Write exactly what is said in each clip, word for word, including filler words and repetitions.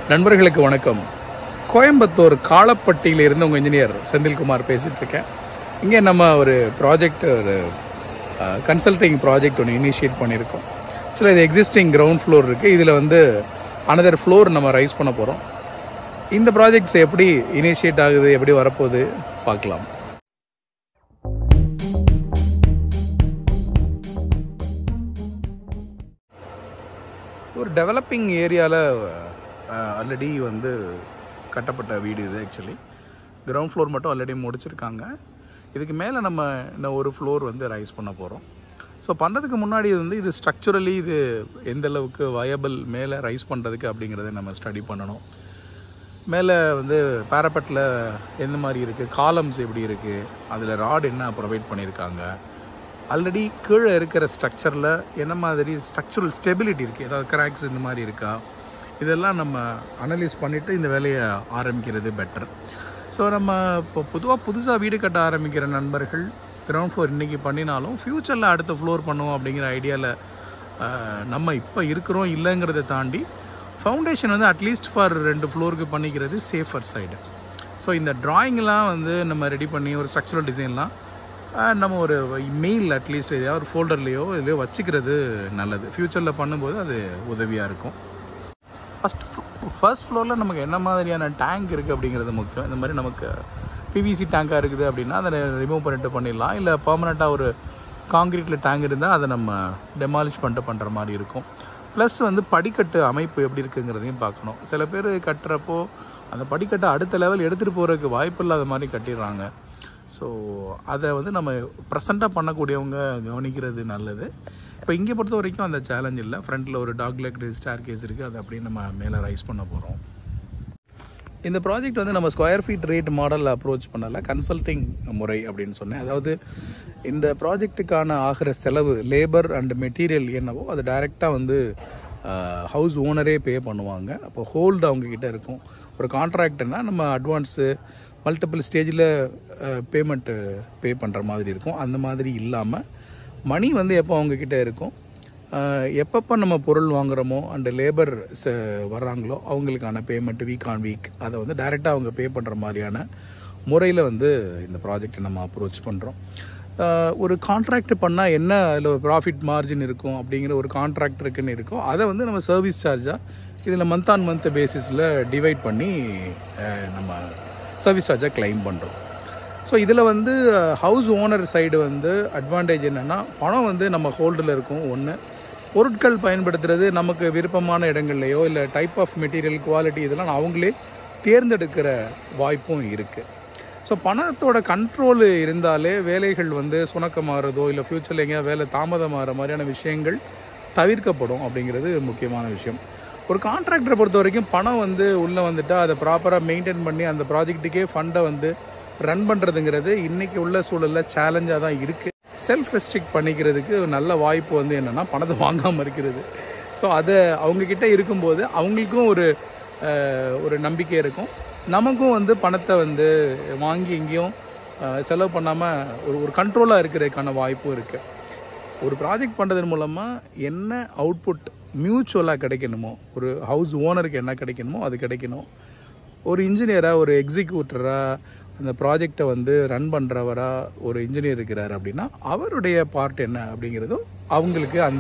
நண்பர்களுக்கு வணக்கம். கோயம்புத்தூர் காலப்பட்டியில் இருந்து உங்கள் இன்ஜினியர் செந்தில்குமார் பேசிகிட்டு இருக்கேன். இங்கே நம்ம ஒரு ப்ராஜெக்ட், ஒரு கன்சல்டிங் ப்ராஜெக்ட் ஒன்று இனிஷியேட் பண்ணியிருக்கோம். ஆக்சுவலாக இது எக்ஸிஸ்டிங் கிரவுண்ட் ஃப்ளோர் இருக்குது. இதில் வந்து அனதர் ஃப்ளோர் நம்ம ரைஸ் பண்ண போகிறோம். இந்த ப்ராஜெக்ட்ஸ் எப்படி இனிஷியேட் ஆகுது, எப்படி வரப்போகுது பார்க்கலாம். ஒரு டெவலப்பிங் ஏரியாவில் ஆல்ரெடி வந்து கட்டப்பட்ட வீடு இது. ஆக்சுவலி கிரவுண்ட் ஃப்ளோர் மட்டும் ஆல்ரெடி முடிச்சிருக்காங்க. இதுக்கு மேலே நம்ம இன்னும் ஒரு ஃப்ளோர் வந்து ரைஸ் பண்ண போகிறோம். ஸோ பண்ணுறதுக்கு முன்னாடி வந்து இது ஸ்ட்ரக்சரலி இது எந்த அளவுக்கு வயபிள் மேலே ரைஸ் பண்ணுறதுக்கு அப்படிங்கிறத நம்ம ஸ்டடி பண்ணணும். மேலே வந்து பேரப்பெட்டில் எந்த மாதிரி இருக்குது, காலம்ஸ் எப்படி இருக்குது, அதில் ராட் என்ன ப்ரொவைட் பண்ணியிருக்காங்க, ஆல்ரெடி கீழே இருக்கிற ஸ்ட்ரக்சரில் என்ன மாதிரி ஸ்ட்ரக்சரல் ஸ்டெபிலிட்டி இருக்குது, ஏதாவது கிராக்ஸ் இந்த மாதிரி இருக்கா, இதெல்லாம் நம்ம அனலைஸ் பண்ணிவிட்டு இந்த வேலையை ஆரம்பிக்கிறது பெட்டர். ஸோ நம்ம இப்போ பொதுவாக புதுசாக வீடு கட்ட ஆரம்பிக்கிற நண்பர்கள் கிரவுண்ட் ஃப்ளோர் இன்றைக்கி பண்ணினாலும் ஃப்யூச்சரில் அடுத்த ஃப்ளோர் பண்ணுவோம் அப்படிங்கிற ஐடியாவில் நம்ம இப்போ இருக்கிறோம் இல்லைங்கிறத தாண்டி ஃபவுண்டேஷன் வந்து அட்லீஸ்ட் ஃபார் ரெண்டு ஃப்ளோருக்கு பண்ணிக்கிறது சேஃபர் சைடு. ஸோ இந்த ட்ராயிங்லாம் வந்து நம்ம ரெடி பண்ணி ஒரு ஸ்ட்ரக்சரல் டிசைன்லாம் நம்ம ஒரு மெயில் அட்லீஸ்ட் எதையாவது ஒரு ஃபோல்டர்லேயோ இதுலையோ வச்சுக்கிறது நல்லது. ஃப்யூச்சரில் பண்ணும்போது அது உதவியாக இருக்கும். ஃபஸ்ட் ஃபர்ஸ்ட் ஃப்ளோரில் நமக்கு என்ன மாதிரியான டேங்க் இருக்குது அப்படிங்கிறது முக்கியம். இந்த மாதிரி நமக்கு பிவிசி டேங்காக இருக்குது அப்படின்னா அதை ரிமூவ் பண்ணிட்டு பண்ணிடலாம். இல்லை பர்மனெண்ட்டாக ஒரு காங்கிரீட்டில் டேங்க் இருந்தால் அதை நம்ம டெமாலிஷ் பண்ணிட்டு பண்ணுற மாதிரி இருக்கும். ப்ளஸ் வந்து படிக்கட்டு அமைப்பு எப்படி இருக்குங்கிறதையும் பார்க்கணும். சில பேர் கட்டுறப்போ அந்த படிக்கட்டை அடுத்த லெவல் எடுத்துகிட்டு போகிறதுக்கு வாய்ப்பு இல்லாத மாதிரி கட்டிடுறாங்க. ஸோ அதை வந்து நம்ம ப்ரெசண்ட்டாக பண்ணக்கூடியவங்க கவனிக்கிறது நல்லது. இப்போ இங்கே பொறுத்த வரைக்கும் அந்த சேலஞ்ச் இல்லை. ஃப்ரண்ட்டில் ஒரு டாக் லெக் ஸ்டேர் கேஸ் இருக்குது, அதை அப்படியே நம்ம மேலே ரைஸ் பண்ண போகிறோம். இந்த ப்ராஜெக்ட் வந்து நம்ம ஸ்கொயர் ஃபீட் ரேட் மாடலில் அப்ரோச் பண்ணலை, கன்சல்டிங் முறை அப்படின்னு சொன்னேன். அதாவது இந்த ப்ராஜெக்ட்டுக்கான ஆகிற செலவு, லேபர் அண்ட் மெட்டீரியல் என்னவோ அது டைரெக்டாக வந்து ஹவுஸ் ஓனரே பே பண்ணுவாங்க. அப்போ ஹோல்டு அவங்கக்கிட்ட இருக்கும். ஒரு கான்ட்ராக்ட்னால் நம்ம அட்வான்ஸு மல்டிபிள் ஸ்டேஜில் பேமெண்ட்டு பே பண்ணுற மாதிரி இருக்கும். அந்த மாதிரி இல்லாமல் மணி வந்து எப்போ அவங்கக்கிட்ட இருக்கும், எப்பப்போ நம்ம பொருள் வாங்குகிறோமோ அண்டு லேபர் ச வர்றாங்களோ அவங்களுக்கான பேமெண்ட் வீக் ஆன் வீக் அதை வந்து டைரெக்டாக அவங்க பே பண்ணுற மாதிரியான முறையில் வந்து இந்த ப்ராஜெக்டை நம்ம அப்ரோச் பண்ணுறோம். ஒரு கான்ட்ராக்ட் பண்ணால் என்ன அதில் ஒரு ப்ராஃபிட் மார்ஜின் இருக்கும் அப்படிங்கிற ஒரு கான்ட்ராக்ட் இருக்குன்னு இருக்கும். அதை வந்து நம்ம சர்வீஸ் சார்ஜாக இதில் மந்த் ஆன் மந்த் பேசிஸில் டிவைட் பண்ணி நம்ம சர்வீஸ் சார்ஜாக கிளைம் பண்ணுறோம். ஸோ இதில் வந்து ஹவுஸ் ஓனர் சைடு வந்து அட்வான்டேஜ் என்னென்னா, பணம் வந்து நம்ம ஹோல்டில் இருக்கும். ஒன்று, பொருட்கள் பயன்படுத்துகிறது நமக்கு விருப்பமான இடங்கள்லையோ இல்லை டைப் ஆஃப் மெட்டீரியல், குவாலிட்டி இதெல்லாம் அவங்களே தேர்ந்தெடுக்கிற வாய்ப்பும் இருக்குது. ஸோ பணத்தோட கண்ட்ரோல் இருந்தாலே வேலைகள் வந்து சுணக்கமாகறதோ இல்லை ஃப்யூச்சரில் எங்கேயா வேலை தாமதமாகிற மாதிரியான விஷயங்கள் தவிர்க்கப்படும் அப்படிங்கிறது முக்கியமான விஷயம். ஒரு கான்ட்ராக்டரை பொறுத்த வரைக்கும் பணம் வந்து உள்ளே வந்துட்டால் அதை ப்ராப்பராக மெயின்டைன் பண்ணி அந்த ப்ராஜெக்ட்டுக்கே ஃபண்டை வந்து ரன் பண்ணுறதுங்கிறது இன்றைக்கி உள்ள சூழலில் சேலஞ்சாக தான் இருக்குது. செல்ஃப் ரெஸ்ட்ரிக்ட் பண்ணிக்கிறதுக்கு நல்ல வாய்ப்பு வந்து என்னென்னா பணத்தை வாங்காமல் இருக்கிறது. ஸோ அதை அவங்கக்கிட்ட இருக்கும்போது அவங்களுக்கும் ஒரு ஒரு நம்பிக்கை இருக்கும், நமக்கும் வந்து பணத்தை வந்து வாங்கி எங்கேயும் செலவு பண்ணாமல் ஒரு ஒரு கண்ட்ரோலாக இருக்கிறதுக்கான வாய்ப்பும் இருக்குது. ஒரு ப்ராஜெக்ட் பண்ணுறதன் மூலமாக என்ன அவுட்புட் மியூச்சுவலாக கிடைக்கணுமோ, ஒரு ஹவுஸ் ஓனருக்கு என்ன கிடைக்கணுமோ அது கிடைக்கணும். ஒரு இன்ஜினியராக, ஒரு எக்ஸிக்யூட்டராக, அந்த ப்ராஜெக்டை வந்து ரன் பண்ணுறவரா ஒரு இன்ஜினியர் இருக்கிறார் அப்படின்னா அவருடைய பார்ட் என்ன அப்படிங்கிறதும் அவங்களுக்கு அந்த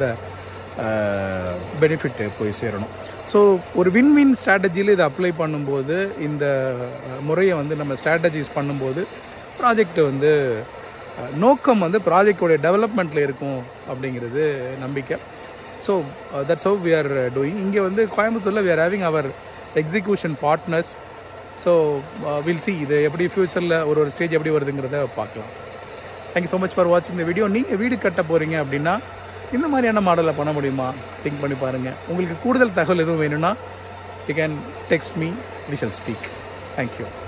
பெனிஃபிட்டு போய் சேரணும். ஸோ ஒரு வின்வின் ஸ்ட்ராட்டஜியில் இதை அப்ளை பண்ணும்போது, இந்த முறையை வந்து நம்ம ஸ்ட்ராட்டஜிஸ் பண்ணும்போது ப்ராஜெக்ட் வந்து நோக்கம் வந்து ப்ராஜெக்டோடைய டெவலப்மெண்ட்டில் இருக்கும் அப்படிங்கிறது நம்பிக்கை. So that's how we are doing. இங்கே வந்து கோயம்புத்தூரில் we are having our execution partners. So will see இது எப்படி ஃப்யூச்சரில் ஒரு ஒரு ஸ்டேஜ் எப்படி வருதுங்கிறத பார்க்கலாம். தேங்க்யூ ஸோ மச் ஃபார் வாட்சிங் இந்த வீடியோ. நீங்கள் வீடு கட்ட போகிறீங்க அப்படின்னா இந்த மாதிரியான மாடலில் பண்ண முடியுமா திங்க் பண்ணி பாருங்கள். உங்களுக்கு கூடுதல் தகவல் எதுவும் வேணும்னா you can text me, we shall speak. Thank you.